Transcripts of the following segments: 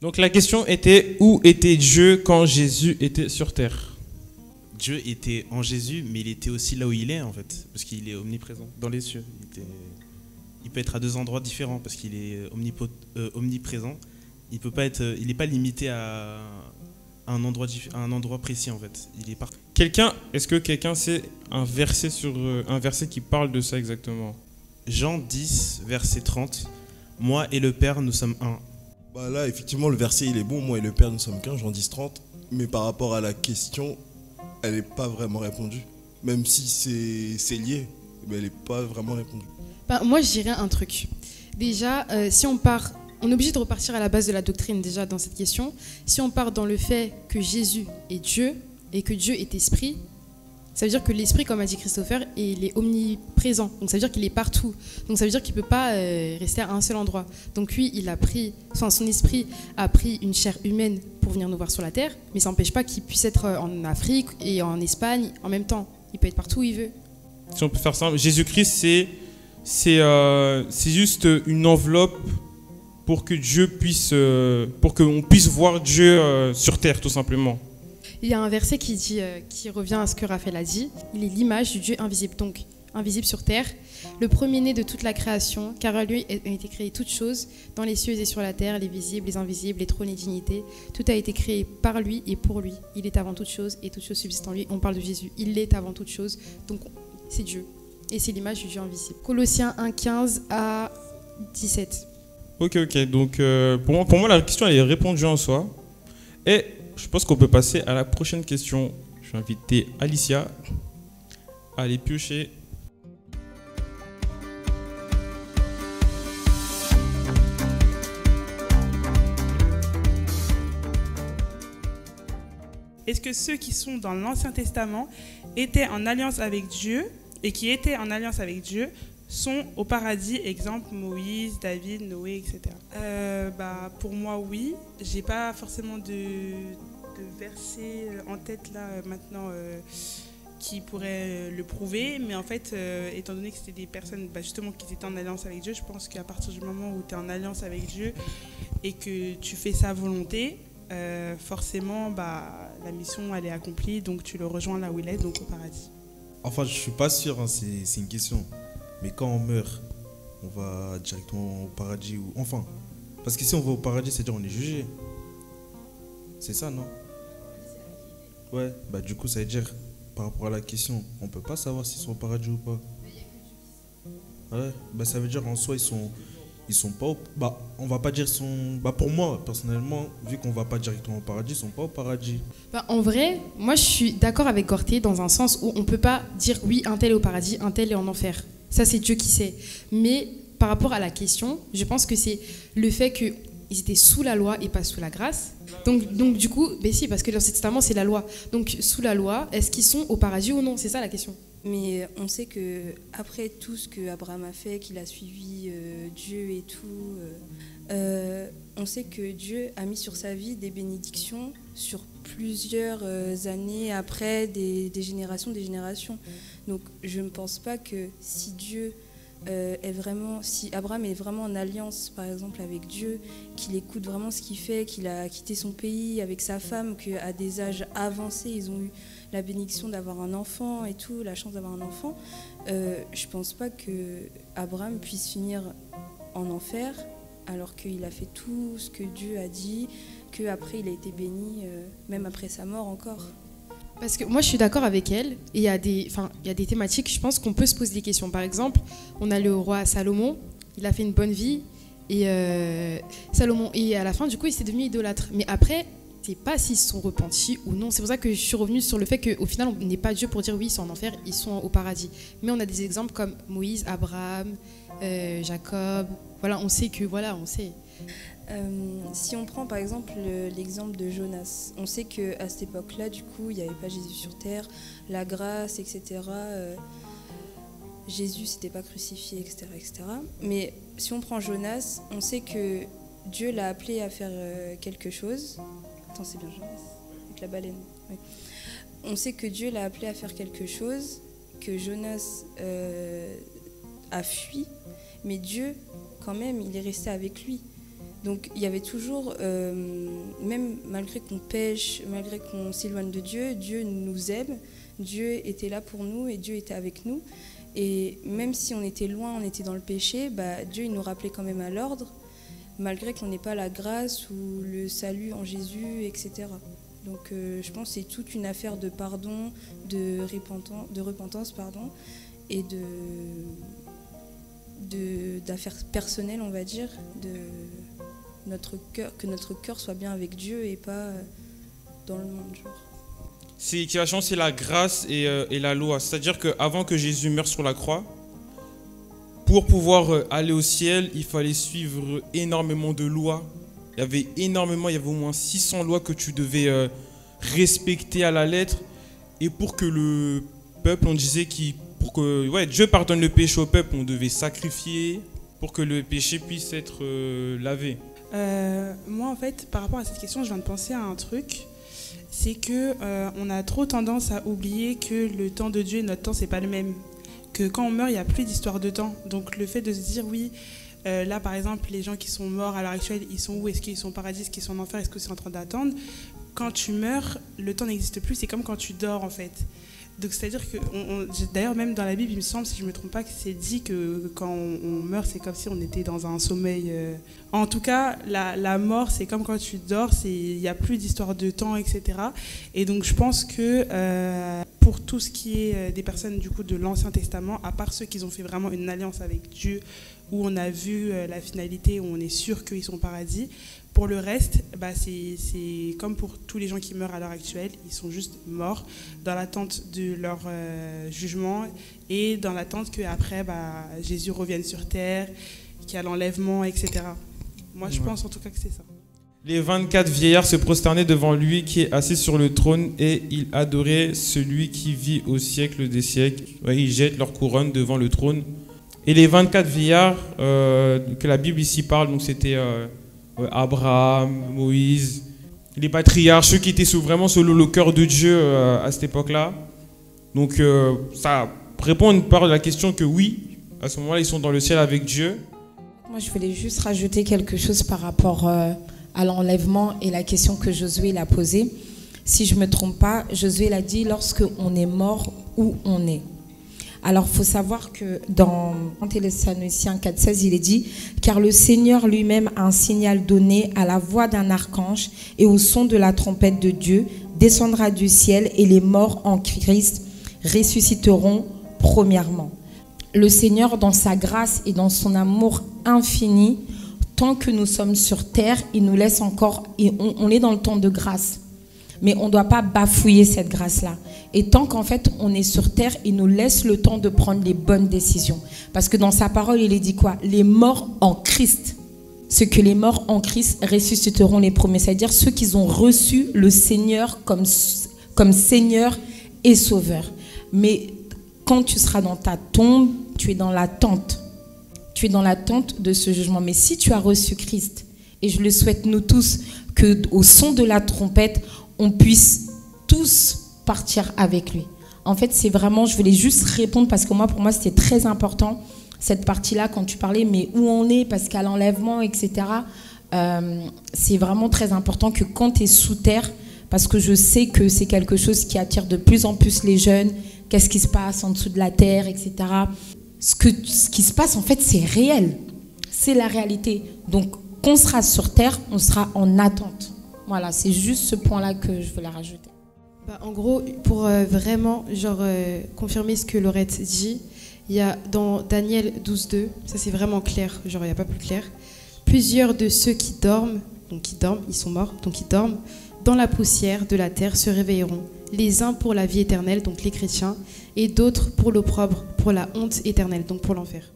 Donc la question était, où était Dieu quand Jésus était sur terre? Dieu était en Jésus, mais il était aussi là où il est en fait, parce qu'il est omniprésent, dans les cieux. Il peut être à deux endroits différents, parce qu'il est omniprésent. Il n'est pas limité à un endroit précis en fait. Il est partout. Est-ce que quelqu'un sait un verset qui parle de ça exactement? Jean 10, verset 30. Moi et le Père, nous sommes un. Bah là, effectivement, le verset, il est bon. Moi et le Père, nous sommes qu'un, Jean 10, 30. Mais par rapport à la question, elle n'est pas vraiment répondue. Même si c'est lié, mais elle n'est pas vraiment répondue. Moi, je dirais un truc. Déjà, si on part, on est obligé de repartir à la base de la doctrine déjà dans cette question. Si on part dans le fait que Jésus est Dieu et que Dieu est esprit, ça veut dire que l'esprit, comme a dit Christopher, il est omniprésent. Donc ça veut dire qu'il est partout. Donc ça veut dire qu'il ne peut pas rester à un seul endroit. Donc lui, son esprit a pris une chair humaine pour venir nous voir sur la terre, mais ça n'empêche pas qu'il puisse être en Afrique et en Espagne en même temps. Il peut être partout où il veut. Si on peut faire ça, Jésus-Christ, c'est juste une enveloppe pour que Dieu pour qu'on puisse voir Dieu sur terre, tout simplement. Il y a un verset qui revient à ce que Raphaël a dit. Il est l'image du Dieu invisible, donc invisible sur terre, le premier-né de toute la création, car à lui ont été créées toutes choses, dans les cieux et sur la terre, les visibles, les invisibles, les trônes et dignités. Tout a été créé par lui et pour lui. Il est avant toute chose et toute chose subsiste en lui. On parle de Jésus. Il est avant toute chose, donc c'est Dieu. Et c'est l'image du Dieu invisible. Colossiens 1, 15 à 17. Ok. Donc pour moi, la question elle est répondue en soi. Et je pense qu'on peut passer à la prochaine question. Je vais inviter Alicia à aller piocher. Est-ce que ceux qui sont dans l'Ancien Testament étaient en alliance avec Dieu et qui étaient en alliance avec Dieu sont au paradis, exemple Moïse, David, Noé, etc. Pour moi, oui. J'ai pas forcément de verset en tête là maintenant qui pourrait le prouver, mais en fait, étant donné que c'était des personnes justement qui étaient en alliance avec Dieu, je pense qu'à partir du moment où tu es en alliance avec Dieu et que tu fais sa volonté, forcément, la mission elle est accomplie, donc tu le rejoins là où il est, donc au paradis. Enfin, je suis pas sûr, hein, c'est une question. Mais quand on meurt, on va directement au paradis ou... Enfin, parce que si on va au paradis, c'est-à-dire on est jugé. C'est ça, non? Ouais, du coup, ça veut dire, par rapport à la question, on peut pas savoir s'ils sont au paradis ou pas. Ouais, ça veut dire en soi, ils sont pas au... on va pas dire pour moi, personnellement, vu qu'on va pas directement au paradis, ils sont pas au paradis. En vrai, moi je suis d'accord avec Gorté dans un sens où on peut pas dire oui, un tel est au paradis, un tel est en enfer. Ça, c'est Dieu qui sait. Mais par rapport à la question, je pense que c'est le fait qu'ils étaient sous la loi et pas sous la grâce. Donc du coup, si, parce que l'Ancien Testament, c'est la loi. Donc, sous la loi, est-ce qu'ils sont au paradis ou non? C'est ça la question. Mais on sait qu'après tout ce qu'Abraham a fait, qu'il a suivi Dieu et tout, on sait que Dieu a mis sur sa vie des bénédictions sur plusieurs années après, des générations. Donc je ne pense pas que si Abraham est vraiment en alliance par exemple avec Dieu, qu'il écoute vraiment ce qu'il fait, qu'il a quitté son pays avec sa femme, qu'à des âges avancés ils ont eu la bénédiction d'avoir un enfant et tout, la chance d'avoir un enfant, je pense pas que Abraham puisse finir en enfer alors qu'il a fait tout ce que Dieu a dit, qu'après il a été béni, même après sa mort encore. Parce que moi je suis d'accord avec elle, et il y a des thématiques, je pense qu'on peut se poser des questions. Par exemple, on a le roi Salomon, il a fait une bonne vie, et Salomon, et à la fin du coup il s'est devenu idolâtre. Mais après, c'est pas s'ils se sont repentis ou non. C'est pour ça que je suis revenue sur le fait qu'au final on n'est pas Dieu pour dire oui ils sont en enfer, ils sont au paradis. Mais on a des exemples comme Moïse, Abraham, Jacob, voilà, on sait. Si on prend par exemple l'exemple de Jonas, on sait qu'à cette époque-là, du coup, il n'y avait pas Jésus sur terre, la grâce, etc. Jésus n'était pas crucifié, etc., etc. Mais si on prend Jonas, on sait que Dieu l'a appelé à faire quelque chose. Attends, c'est bien Jonas, avec la baleine. Oui. On sait que Dieu l'a appelé à faire quelque chose, que Jonas a fui, mais Dieu, quand même, il est resté avec lui. Donc il y avait toujours, même malgré qu'on pêche, malgré qu'on s'éloigne de Dieu, Dieu nous aime, Dieu était là pour nous et Dieu était avec nous. Et même si on était loin, on était dans le péché, Dieu il nous rappelait quand même à l'ordre, malgré qu'on n'ait pas la grâce ou le salut en Jésus, etc. Donc je pense que c'est toute une affaire de pardon, de repentance, et d'affaires personnelles, on va dire, que notre cœur soit bien avec Dieu et pas dans le monde. C'est qui va changer, c'est la grâce et la loi. C'est-à-dire qu'avant que Jésus meure sur la croix, pour pouvoir aller au ciel, il fallait suivre énormément de lois. Il y avait au moins 600 lois que tu devais respecter à la lettre. Et pour que le peuple, on disait pour que Dieu pardonne le péché au peuple, on devait sacrifier pour que le péché puisse être lavé. Moi, en fait, par rapport à cette question, je viens de penser à un truc. C'est que on a trop tendance à oublier que le temps de Dieu et notre temps, c'est pas le même. Que quand on meurt, il n'y a plus d'histoire de temps. Donc le fait de se dire, oui, là, par exemple, les gens qui sont morts à l'heure actuelle, ils sont où? Est-ce qu'ils sont au paradis? Est-ce qu'ils sont en enfer? Est-ce que c'est en train d'attendre? Quand tu meurs, le temps n'existe plus. C'est comme quand tu dors, en fait. Donc c'est-à-dire que, d'ailleurs même dans la Bible, il me semble, si je ne me trompe pas, que c'est dit que quand on meurt, c'est comme si on était dans un sommeil. En tout cas, la mort, c'est comme quand tu dors, il n'y a plus d'histoire de temps, etc. Et donc je pense que pour tout ce qui est des personnes du coup de l'Ancien Testament, à part ceux qui ont fait vraiment une alliance avec Dieu, où on a vu la finalité, où on est sûr qu'ils sont au paradis, pour le reste, c'est comme pour tous les gens qui meurent à l'heure actuelle, ils sont juste morts dans l'attente de leur jugement et dans l'attente qu'après Jésus revienne sur terre, qu'il y a l'enlèvement, etc. Moi, je pense en tout cas que c'est ça. Les 24 vieillards se prosternaient devant lui qui est assis sur le trône et ils adoraient celui qui vit au siècle des siècles. Ils jettent leur couronne devant le trône. Et les 24 vieillards que la Bible ici parle, donc c'était Abraham, Moïse, les patriarches, ceux qui étaient vraiment selon le cœur de Dieu à cette époque-là. Donc ça répond à une part de la question que oui, à ce moment-là, ils sont dans le ciel avec Dieu. Moi, je voulais juste rajouter quelque chose par rapport à l'enlèvement et la question que Josué l'a posée. Si je ne me trompe pas, Josué l'a dit lorsque on est mort, où on est. Alors, il faut savoir que dans 1 Thessaloniciens 4,16, il est dit « Car le Seigneur lui-même a un signal donné à la voix d'un archange et au son de la trompette de Dieu, descendra du ciel et les morts en Christ ressusciteront premièrement. » Le Seigneur, dans sa grâce et dans son amour infini, tant que nous sommes sur terre, il nous laisse encore, et on est dans le temps de grâce. Mais on ne doit pas bafouiller cette grâce-là. Et tant qu'en fait, on est sur terre, il nous laisse le temps de prendre les bonnes décisions. Parce que dans sa parole, il est dit quoi? Les morts en Christ. Ce que les morts en Christ ressusciteront les premiers. C'est-à-dire ceux qui ont reçu le Seigneur comme Seigneur et Sauveur. Mais quand tu seras dans ta tombe, tu es dans l'attente. Tu es dans l'attente de ce jugement. Mais si tu as reçu Christ, et je le souhaite nous tous, qu'au son de la trompette, on puisse tous partir avec lui. En fait, c'est vraiment, je voulais juste répondre parce que pour moi, c'était très important, cette partie-là, quand tu parlais, mais où on est, parce qu'à l'enlèvement, etc., c'est vraiment très important que quand tu es sous terre, parce que je sais que c'est quelque chose qui attire de plus en plus les jeunes, qu'est-ce qui se passe en dessous de la terre, etc. Ce qui se passe, en fait, c'est réel. C'est la réalité. Donc, quand on sera sur terre, on sera en attente. Voilà, c'est juste ce point-là que je voulais rajouter. En gros, pour vraiment confirmer ce que Laurette dit, il y a dans Daniel 12.2, ça c'est vraiment clair, il n'y a pas plus clair, plusieurs de ceux qui dorment, ils sont morts, donc ils dorment, dans la poussière de la terre se réveilleront, les uns pour la vie éternelle, donc les chrétiens, et d'autres pour l'opprobre, pour la honte éternelle, donc pour l'enfer.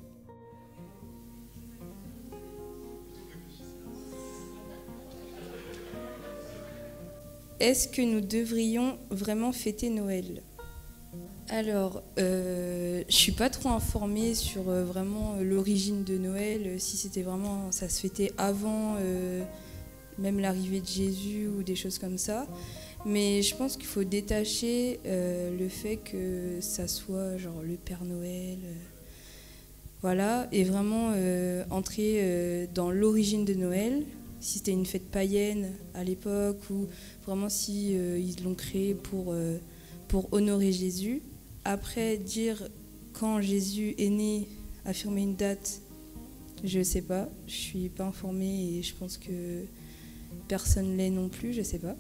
Est-ce que nous devrions vraiment fêter Noël? Alors, je suis pas trop informée sur vraiment l'origine de Noël, si c'était vraiment, ça se fêtait avant même l'arrivée de Jésus ou des choses comme ça. Mais je pense qu'il faut détacher le fait que ça soit genre le Père Noël Voilà, et vraiment entrer dans l'origine de Noël, si c'était une fête païenne à l'époque, ou vraiment si ils l'ont créé pour honorer Jésus. Après, dire quand Jésus est né, affirmer une date, je ne sais pas, je ne suis pas informée et je pense que personne ne l'est non plus, je ne sais pas.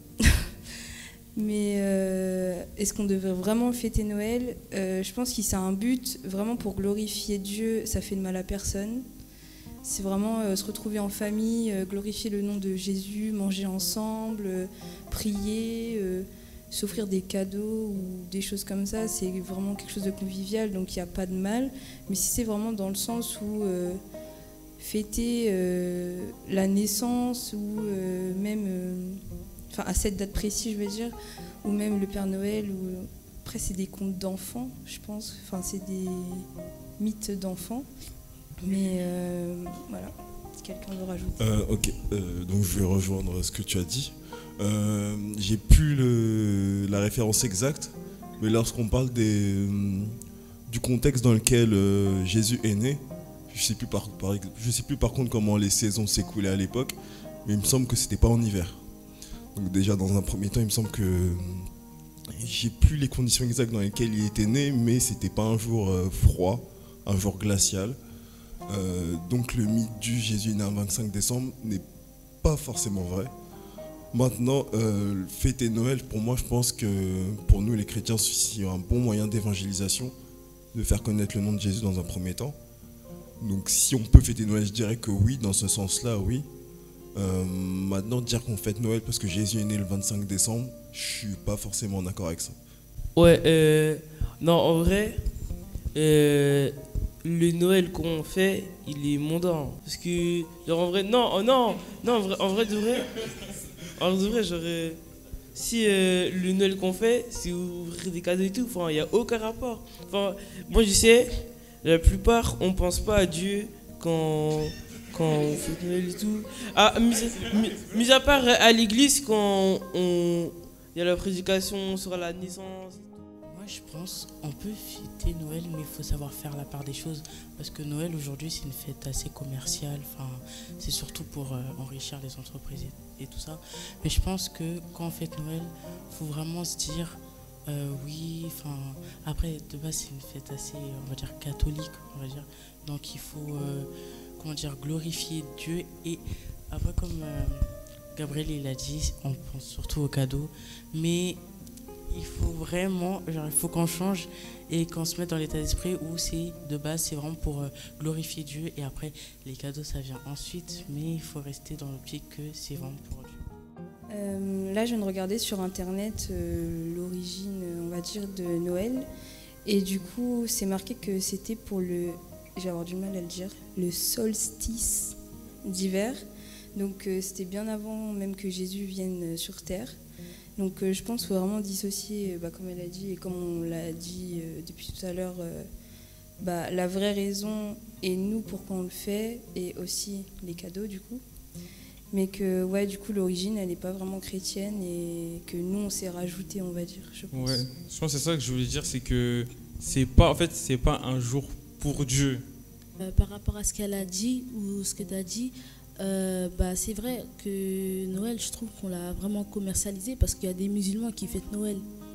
Mais est-ce qu'on devrait vraiment fêter Noël? Je pense que c'est un but vraiment pour glorifier Dieu, ça fait de mal à personne. C'est vraiment se retrouver en famille, glorifier le nom de Jésus, manger ensemble, prier, s'offrir des cadeaux ou des choses comme ça. C'est vraiment quelque chose de convivial, donc il n'y a pas de mal. Mais si c'est vraiment dans le sens où fêter la naissance ou même... Enfin, à cette date précise, je veux dire, ou même le Père Noël, ou après c'est des contes d'enfants, je pense, enfin c'est des mythes d'enfants, mais voilà, si quelqu'un veut rajouter. Ok, donc je vais rejoindre ce que tu as dit. J'ai plus la référence exacte, mais lorsqu'on parle du contexte dans lequel Jésus est né, je sais plus par contre comment les saisons s'écoulaient à l'époque, mais il me semble que c'était pas en hiver. Donc déjà dans un premier temps, il me semble que j'ai plus les conditions exactes dans lesquelles il était né, mais c'était pas un jour froid, un jour glacial. Donc le mythe du Jésus est né un 25 décembre n'est pas forcément vrai. Maintenant, fêter Noël, pour moi, je pense que pour nous les chrétiens, c'est un bon moyen d'évangélisation, de faire connaître le nom de Jésus dans un premier temps. Donc si on peut fêter Noël, je dirais que oui, dans ce sens-là, oui. Maintenant, dire qu'on fête Noël parce que Jésus est né le 25 décembre, je suis pas forcément d'accord avec ça. Ouais, non, en vrai, le Noël qu'on fait, il est mondain. Parce que, genre, en vrai, en vrai de vrai, genre, si le Noël qu'on fait, c'est ouvrir des cadeaux et tout, enfin, il n'y a aucun rapport. Enfin, moi, je sais, la plupart, on pense pas à Dieu quand on fait Noël et tout. Ah, mis à part à l'église, quand il y a la prédication sur la naissance. Moi, je pense qu'on peut fêter Noël, mais il faut savoir faire la part des choses. Parce que Noël, aujourd'hui, c'est une fête assez commerciale. Enfin, c'est surtout pour enrichir les entreprises et tout ça. Mais je pense que quand on fête Noël, il faut vraiment se dire... oui, enfin... Après, de base, c'est une fête assez, on va dire, catholique, on va dire. Donc, il faut... comment dire, glorifier Dieu. Et après, comme Gabriel il a dit, on pense surtout aux cadeaux, mais il faut vraiment, genre, il faut qu'on change et qu'on se mette dans l'état d'esprit où c'est de base, c'est vraiment pour glorifier Dieu, et après les cadeaux ça vient ensuite, mais il faut rester dans l'optique que c'est vraiment pour Dieu. Là, je viens de regarder sur internet l'origine, on va dire, de Noël, et du coup c'est marqué que c'était pour le, je vais avoir du mal à le dire, le solstice d'hiver. Donc c'était bien avant même que Jésus vienne sur terre. Donc je pense qu'il faut vraiment dissocier, comme elle a dit et comme on l'a dit depuis tout à l'heure, la vraie raison et nous pourquoi on le fait, et aussi les cadeaux du coup. Mais que ouais, du coup l'origine elle n'est pas vraiment chrétienne et que nous on s'est rajouté, on va dire, je pense. Ouais, je pense que c'est ça que je voulais dire, c'est que c'est pas un jour pour Dieu. Par rapport à ce qu'elle a dit ou ce que tu as dit, c'est vrai que Noël, je trouve qu'on l'a vraiment commercialisé parce qu'il y a des musulmans qui fêtent Noël.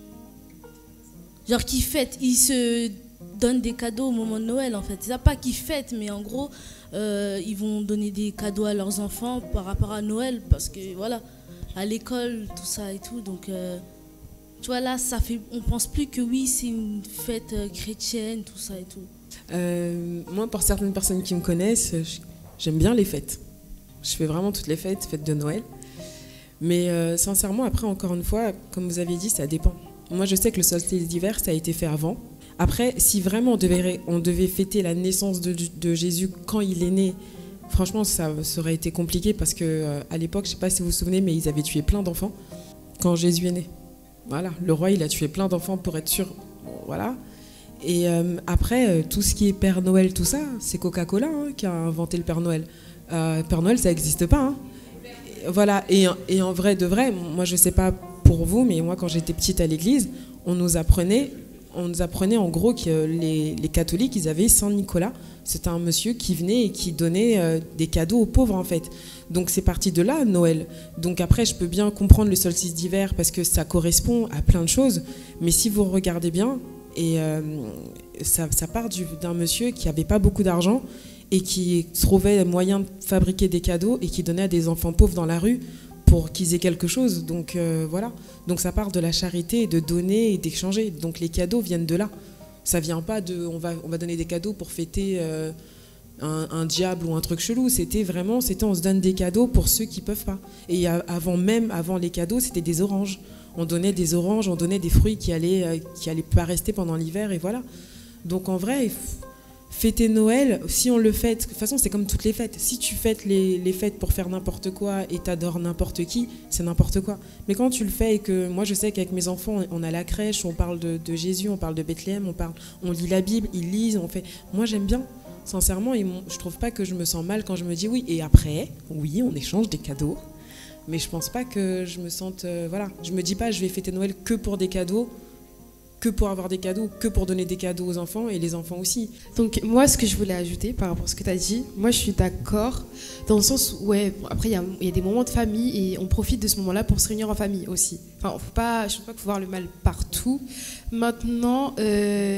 Genre qui fêtent, ils se donnent des cadeaux au moment de Noël en fait. C'est pas qu'ils fêtent, mais en gros, ils vont donner des cadeaux à leurs enfants par rapport à Noël parce que voilà, à l'école, tout ça et tout. Donc, tu vois là, on pense plus que oui, c'est une fête chrétienne, tout ça et tout. Moi, pour certaines personnes qui me connaissent, j'aime bien les fêtes. Je fais vraiment toutes les fêtes de Noël. Mais sincèrement, après, encore une fois, comme vous avez dit, ça dépend. Moi, je sais que le solstice d'hiver, ça a été fait avant. Après, si vraiment on devait fêter la naissance de Jésus quand il est né, franchement, ça aurait été compliqué parce qu'à l'époque, je ne sais pas si vous vous souvenez, mais ils avaient tué plein d'enfants quand Jésus est né. Voilà, le roi, il a tué plein d'enfants pour être sûr. Bon, voilà. Et après, tout ce qui est Père Noël, tout ça, c'est Coca-Cola qui a inventé le Père Noël. Père Noël, ça n'existe pas. Hein. Voilà, et en vrai de vrai, moi je sais pas pour vous, mais moi quand j'étais petite à l'église, on nous apprenait on nous apprenait en gros que les catholiques, ils avaient Saint-Nicolas. C'était un monsieur qui venait et qui donnait des cadeaux aux pauvres, en fait. Donc c'est parti de là, Noël. Donc après, je peux bien comprendre le solstice d'hiver parce que ça correspond à plein de choses. Mais si vous regardez bien, et ça part d'un monsieur qui n'avait pas beaucoup d'argent et qui trouvait moyen de fabriquer des cadeaux et qui donnait à des enfants pauvres dans la rue pour qu'ils aient quelque chose. Donc voilà. Donc ça part de la charité, de donner et d'échanger. Donc les cadeaux viennent de là. Ça vient pas de on va donner des cadeaux pour fêter un diable ou un truc chelou. C'était on se donne des cadeaux pour ceux qui peuvent pas. Et avant les cadeaux, c'était des oranges. On donnait des oranges, on donnait des fruits qui allaient pas rester pendant l'hiver, et voilà. Donc en vrai, fêter Noël, si on le fête, de toute façon c'est comme toutes les fêtes. Si tu fêtes les fêtes pour faire n'importe quoi et t'adores n'importe qui, c'est n'importe quoi. Mais quand tu le fais et que moi je sais qu'avec mes enfants, on a la crèche, on parle de Jésus, on parle de Bethléem, on lit la Bible, ils lisent, on fait. Moi j'aime bien. Sincèrement, je trouve pas que je me sens mal quand je me dis oui. Et après, oui, on échange des cadeaux. Mais je pense pas que je me sente... voilà. Je me dis pas je vais fêter Noël que pour des cadeaux, que pour avoir des cadeaux, que pour donner des cadeaux aux enfants et les enfants aussi. Donc moi, ce que je voulais ajouter par rapport à ce que tu as dit, moi je suis d'accord dans le sens où, ouais, bon, après il y a des moments de famille et on profite de ce moment-là pour se réunir en famille aussi. Enfin, je pense pas qu'il faut voir le mal partout. Maintenant, je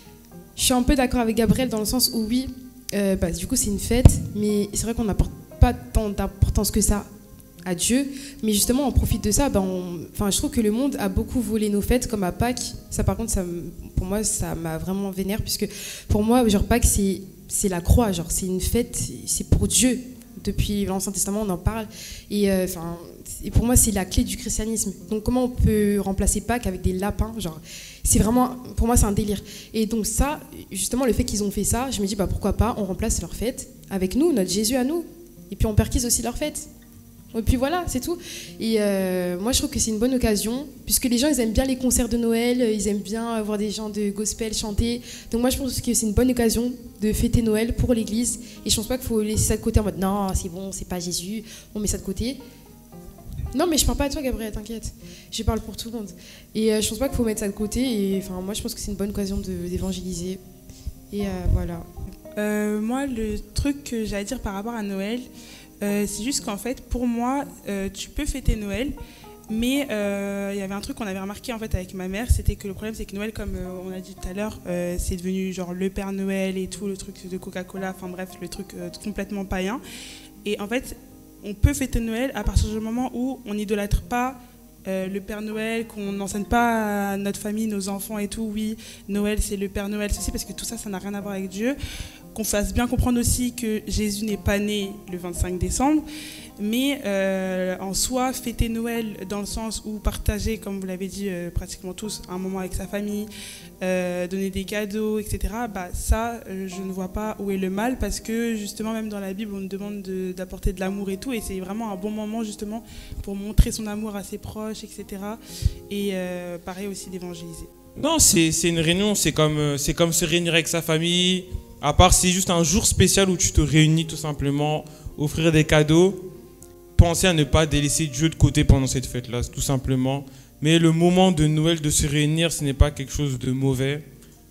suis un peu d'accord avec Gabriel dans le sens où oui, du coup c'est une fête, mais c'est vrai qu'on n'apporte pas tant d'importance que ça à Dieu, mais justement on profite de ça. Je trouve que le monde a beaucoup volé nos fêtes, comme à Pâques. Ça par contre, pour moi ça m'a vraiment vénère, puisque pour moi genre Pâques c'est la croix, genre c'est une fête, c'est pour Dieu. Depuis l'Ancien Testament on en parle, et pour moi c'est la clé du christianisme. Donc comment on peut remplacer Pâques avec des lapins, genre c'est vraiment, pour moi c'est un délire. Et donc ça, justement le fait qu'ils ont fait ça, je me dis pourquoi pas on remplace leur fête avec nous, notre Jésus à nous, et puis on perquise aussi leur fête. Et puis voilà, c'est tout. Et moi, je trouve que c'est une bonne occasion, puisque les gens, ils aiment bien les concerts de Noël, ils aiment bien voir des gens de gospel chanter. Donc moi, je pense que c'est une bonne occasion de fêter Noël pour l'Église. Et je pense pas qu'il faut laisser ça de côté en mode non, c'est bon, c'est pas Jésus, on met ça de côté. Non, mais je parle pas à toi, Gabriel, t'inquiète. Je parle pour tout le monde. Et je pense pas qu'il faut mettre ça de côté. Et moi, je pense que c'est une bonne occasion d'évangéliser. Et voilà. Moi, le truc que j'ai à dire par rapport à Noël, c'est juste qu'en fait, pour moi, tu peux fêter Noël, mais il y avait un truc qu'on avait remarqué en fait avec ma mère, c'était que le problème c'est que Noël, comme on a dit tout à l'heure, c'est devenu genre le Père Noël et tout, le truc de Coca-Cola, enfin bref, le truc complètement païen. Et en fait, on peut fêter Noël à partir du moment où on n'idolâtre pas le Père Noël, qu'on n'enseigne pas à notre famille, nos enfants et tout, oui, Noël c'est le Père Noël, ceci, parce que tout ça, ça n'a rien à voir avec Dieu. Qu'on fasse bien comprendre aussi que Jésus n'est pas né le 25 décembre, mais en soi, fêter Noël dans le sens où partager, comme vous l'avez dit pratiquement tous, un moment avec sa famille, donner des cadeaux, etc., ça, je ne vois pas où est le mal, parce que justement, même dans la Bible, on nous demande d'apporter de l'amour et tout, et c'est vraiment un bon moment justement pour montrer son amour à ses proches, etc., et pareil aussi d'évangéliser. Non, c'est une réunion, c'est comme se réunir avec sa famille. À part, c'est juste un jour spécial où tu te réunis tout simplement, offrir des cadeaux. Pensez à ne pas délaisser Dieu de côté pendant cette fête-là, tout simplement. Mais le moment de Noël, de se réunir, ce n'est pas quelque chose de mauvais.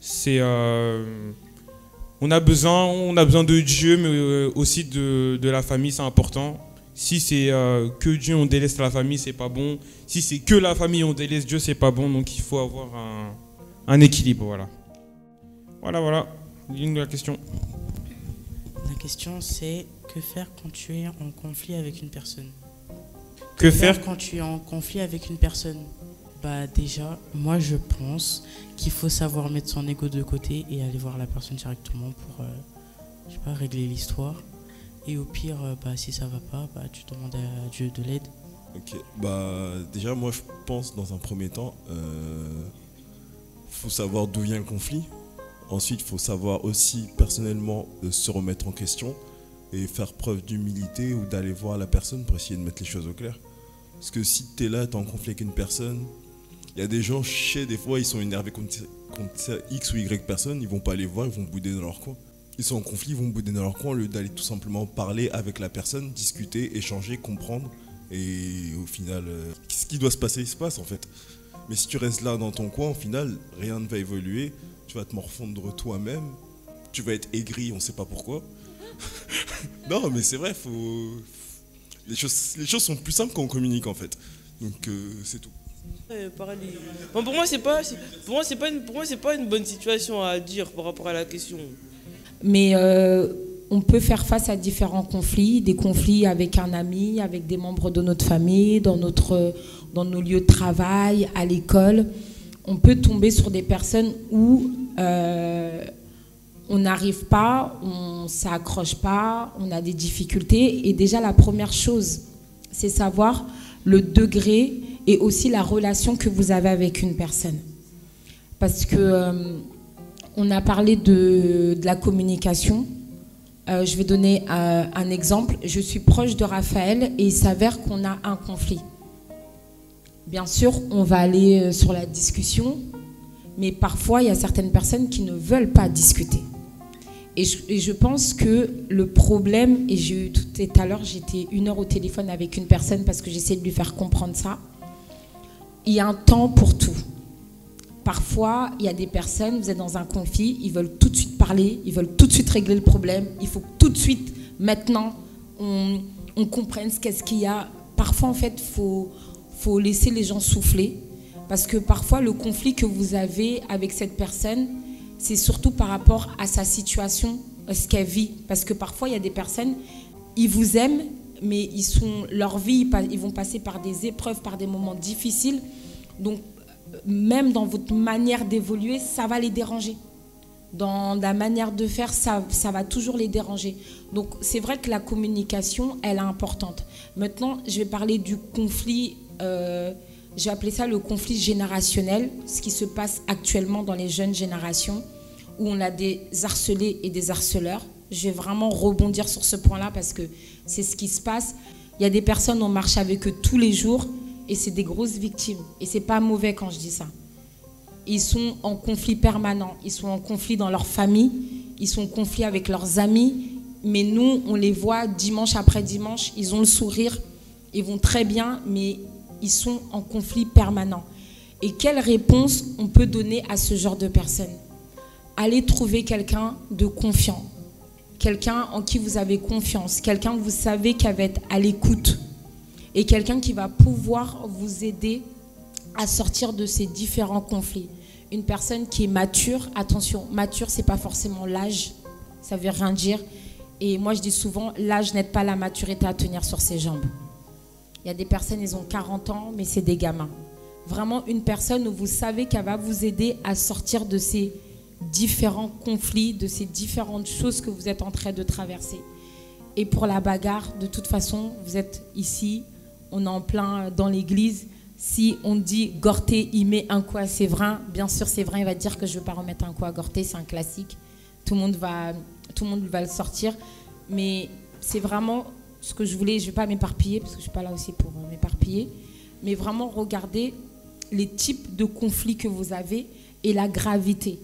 On a besoin de Dieu, mais aussi de la famille, c'est important. Si c'est que Dieu, on délaisse la famille, c'est pas bon. Si c'est que la famille, on délaisse Dieu, c'est pas bon. Donc il faut avoir un équilibre, voilà. Voilà. Dis-nous la question. La question c'est que faire quand tu es en conflit avec une personne? Que faire quand tu es en conflit avec une personne? Déjà, moi je pense qu'il faut savoir mettre son ego de côté et aller voir la personne directement pour régler l'histoire. Et au pire, si ça va pas, tu demandes à Dieu de l'aide. Ok, déjà moi je pense dans un premier temps, faut savoir d'où vient le conflit. Ensuite, il faut savoir aussi personnellement se remettre en question et faire preuve d'humilité ou d'aller voir la personne pour essayer de mettre les choses au clair. Parce que si tu es là, tu es en conflit avec une personne, il y a des gens, des fois, ils sont énervés contre X ou Y personne, ils vont pas aller voir, ils vont bouder dans leur coin. Ils sont en conflit, ils vont bouder dans leur coin au lieu d'aller tout simplement parler avec la personne, discuter, échanger, comprendre. Et au final, ce qui doit se passer, il se passe en fait. Mais si tu restes là dans ton coin, au final, rien ne va évoluer. Tu vas te morfondre toi-même. Tu vas être aigri, on ne sait pas pourquoi. Non, mais c'est vrai, les choses sont plus simples quand on communique en fait. Donc c'est tout. Bon, pour moi, c'est pas une bonne situation à dire par rapport à la question. Mais on peut faire face à différents conflits, des conflits avec un ami, avec des membres de notre famille, dans nos lieux de travail, à l'école. On peut tomber sur des personnes où on n'arrive pas, on ne s'accroche pas, on a des difficultés. Et déjà, la première chose, c'est savoir le degré et aussi la relation que vous avez avec une personne. Parce que on a parlé de la communication. Je vais donner un exemple. Je suis proche de Raphaël et il s'avère qu'on a un conflit. Bien sûr, on va aller sur la discussion, mais parfois, il y a certaines personnes qui ne veulent pas discuter. Et je pense que le problème, et j'ai eu tout à l'heure, j'étais 1 heure au téléphone avec une personne parce que j'essaie de lui faire comprendre ça. Il y a un temps pour tout. Parfois, il y a des personnes, vous êtes dans un conflit, ils veulent tout de suite parler, ils veulent tout de suite régler le problème. Il faut que tout de suite, maintenant, on comprenne qu'est-ce qu'il y a. Parfois, en fait, il faut laisser les gens souffler. Parce que parfois, le conflit que vous avez avec cette personne, c'est surtout par rapport à sa situation, ce qu'elle vit. Parce que parfois, il y a des personnes, ils vous aiment, mais leur vie, ils vont passer par des épreuves, par des moments difficiles. Donc, même dans votre manière d'évoluer, ça va les déranger. Dans la manière de faire, ça va toujours les déranger. Donc, c'est vrai que la communication, elle est importante. Maintenant, je vais parler du conflit, j'ai appelé ça le conflit générationnel, ce qui se passe actuellement dans les jeunes générations, où on a des harcelés et des harceleurs. Je vais vraiment rebondir sur ce point-là parce que c'est ce qui se passe. Il y a des personnes, on marche avec eux tous les jours, et c'est des grosses victimes. Et c'est pas mauvais quand je dis ça. Ils sont en conflit permanent. Ils sont en conflit dans leur famille. Ils sont en conflit avec leurs amis. Mais nous, on les voit dimanche après dimanche. Ils ont le sourire. Ils vont très bien, mais ils sont en conflit permanent. Et quelle réponse on peut donner à ce genre de personnes? Allez trouver quelqu'un de confiant. Quelqu'un en qui vous avez confiance. Quelqu'un que vous savez qui va être à l'écoute. Et quelqu'un qui va pouvoir vous aider à sortir de ces différents conflits. Une personne qui est mature, attention, mature, c'est pas forcément l'âge, ça veut rien dire. Et moi, je dis souvent, l'âge n'aide pas la maturité à tenir sur ses jambes. Il y a des personnes, ils ont 40 ans, mais c'est des gamins. Vraiment, une personne où vous savez qu'elle va vous aider à sortir de ces différents conflits, de ces différentes choses que vous êtes en train de traverser. Et pour la bagarre, de toute façon, vous êtes ici, on est en plein dans l'église. Si on dit Gorté, il met un coup à Séverin, bien sûr Séverin il va dire que je ne veux pas remettre un coup à Gorté, c'est un classique. Tout le monde va le sortir. Mais c'est vraiment ce que je voulais, je ne vais pas m'éparpiller, parce que je ne suis pas là aussi pour m'éparpiller, mais vraiment regarder les types de conflits que vous avez et la gravité.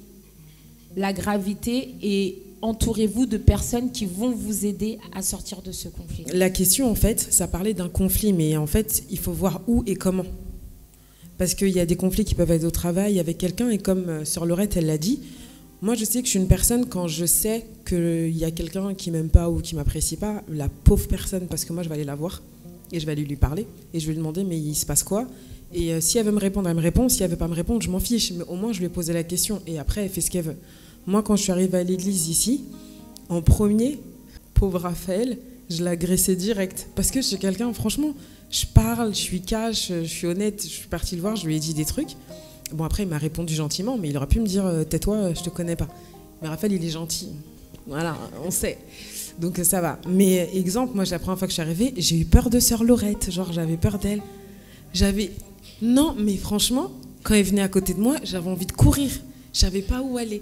La gravité, et entourez-vous de personnes qui vont vous aider à sortir de ce conflit. La question, en fait, ça parlait d'un conflit, mais en fait, il faut voir où et comment. Parce qu'il y a des conflits qui peuvent être au travail avec quelqu'un, et comme Sœur Laurette, elle l'a dit, moi, je sais que je suis une personne, quand je sais qu'il y a quelqu'un qui m'aime pas ou qui m'apprécie pas, la pauvre personne, parce que moi, je vais aller la voir, et je vais aller lui parler, et je vais lui demander, mais il se passe quoi? Et si elle veut me répondre, elle me répond. Si elle veut pas me répondre, je m'en fiche. Mais au moins, je lui ai posé la question, et après, elle fait ce qu'elle veut. Moi, quand je suis arrivée à l'église ici, en premier, pauvre Raphaël, je l'agressais direct. Parce que je suis quelqu'un, franchement, je parle, je suis cash, je suis honnête. Je suis partie le voir, je lui ai dit des trucs. Bon, après, il m'a répondu gentiment, mais il aurait pu me dire tais-toi, je te connais pas. Mais Raphaël, il est gentil. Voilà, on sait. Donc ça va. Mais exemple, moi, la première fois que je suis arrivée, j'ai eu peur de Sœur Laurette. Genre, j'avais peur d'elle. Non, mais franchement, quand elle venait à côté de moi, j'avais envie de courir. Je savais pas où aller.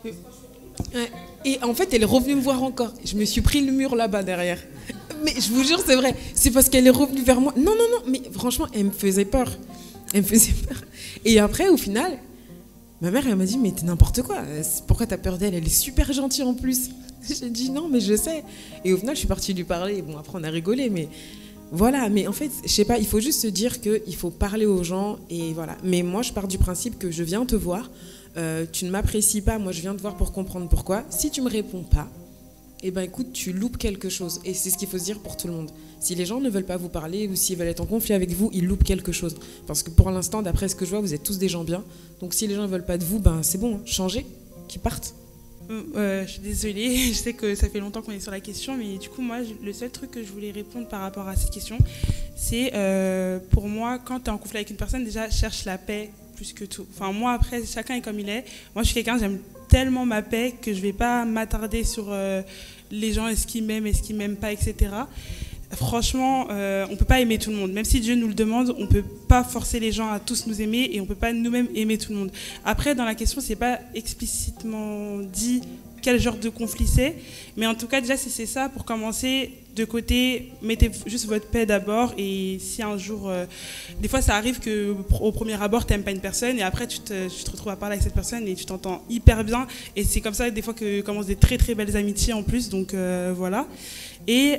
Et en fait, elle est revenue me voir encore. Je me suis pris le mur là-bas derrière. Mais je vous jure, c'est vrai. C'est parce qu'elle est revenue vers moi. Non, mais franchement, elle me faisait peur. Et après, au final, ma mère, elle m'a dit, mais t'es n'importe quoi. Pourquoi t'as peur d'elle? Elle est super gentille en plus. J'ai dit, non, mais je sais. Et au final, je suis partie lui parler. Bon, après, on a rigolé, mais Voilà, mais en fait, je sais pas, il faut juste se dire qu'il faut parler aux gens et voilà. Mais moi, je pars du principe que je viens te voir, tu ne m'apprécies pas, moi je viens te voir pour comprendre pourquoi. Si tu me réponds pas, eh ben écoute, tu loupes quelque chose. Et c'est ce qu'il faut se dire pour tout le monde. Si les gens ne veulent pas vous parler ou s'ils veulent être en conflit avec vous, ils loupent quelque chose. Parce que pour l'instant, d'après ce que je vois, vous êtes tous des gens bien. Donc si les gens ne veulent pas de vous, ben c'est bon, hein, changez, qu'ils partent. Je suis désolée, je sais que ça fait longtemps qu'on est sur la question, mais du coup, moi, le seul truc que je voulais répondre par rapport à cette question, c'est pour moi, quand tu es en conflit avec une personne, déjà, cherche la paix plus que tout. Enfin, moi, après, chacun est comme il est. Moi, je suis quelqu'un, j'aime tellement ma paix que je ne vais pas m'attarder sur les gens, est-ce qu'ils m'aiment, est-ce qu'ils ne m'aiment pas, etc. Franchement, on ne peut pas aimer tout le monde. Même si Dieu nous le demande, on ne peut pas forcer les gens à tous nous aimer et on ne peut pas nous-mêmes aimer tout le monde. Après, dans la question, ce n'est pas explicitement dit quel genre de conflit c'est. Mais en tout cas, déjà, si c'est ça, pour commencer, de côté, mettez juste votre paix d'abord. Et si un jour... des fois, ça arrive qu'au premier abord, tu n'aimes pas une personne et après, tu te retrouves à parler avec cette personne et tu t'entends hyper bien. Et c'est comme ça, des fois, que commencent des très, très belles amitiés en plus. Donc, voilà. Et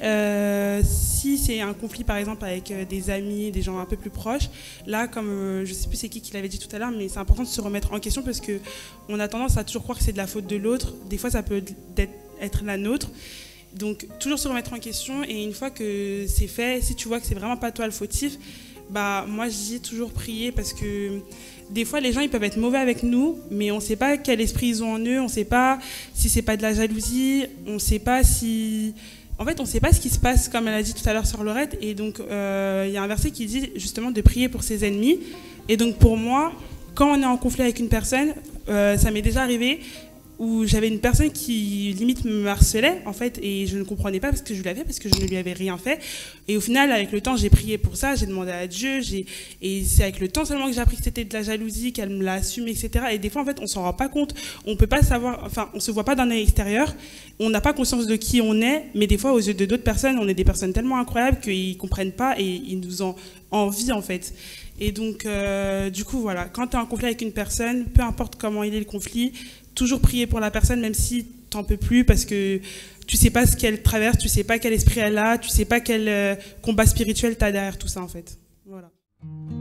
si c'est un conflit, par exemple, avec des amis, des gens un peu plus proches, là, comme je ne sais plus c'est qui l'avait dit tout à l'heure, mais c'est important de se remettre en question parce qu'on a tendance à toujours croire que c'est de la faute de l'autre. Des fois, ça peut être la nôtre. Donc, toujours se remettre en question. Et une fois que c'est fait, si tu vois que c'est vraiment pas toi le fautif, bah, moi, je dis toujours prier parce que des fois, les gens, ils peuvent être mauvais avec nous, mais on ne sait pas quel esprit ils ont en eux. On ne sait pas si c'est pas de la jalousie. On ne sait pas si... En fait, on ne sait pas ce qui se passe, comme elle a dit tout à l'heure sur Laurette. Et donc, il y a un verset qui dit justement de prier pour ses ennemis. Et donc, pour moi, quand on est en conflit avec une personne, ça m'est déjà arrivé où j'avais une personne qui limite me harcelait, en fait, et je ne comprenais pas parce que je l'avais, parce que je ne lui avais rien fait. Et au final, avec le temps, j'ai prié pour ça, j'ai demandé à Dieu, et c'est avec le temps seulement que j'ai appris que c'était de la jalousie, qu'elle me l'a assumé, etc. Et des fois, en fait, on s'en rend pas compte, on peut pas savoir, enfin, on se voit pas d'un œil extérieur, on n'a pas conscience de qui on est, mais des fois, aux yeux de d'autres personnes, on est des personnes tellement incroyables qu'ils comprennent pas et ils nous en envient, en fait. Et donc, du coup, voilà, quand tu es en conflit avec une personne, peu importe comment il est le conflit, toujours prier pour la personne, même si tu n'en peux plus, parce que tu sais pas ce qu'elle traverse, tu sais pas quel esprit elle a, tu sais pas quel combat spirituel tu as derrière tout ça, en fait. Voilà.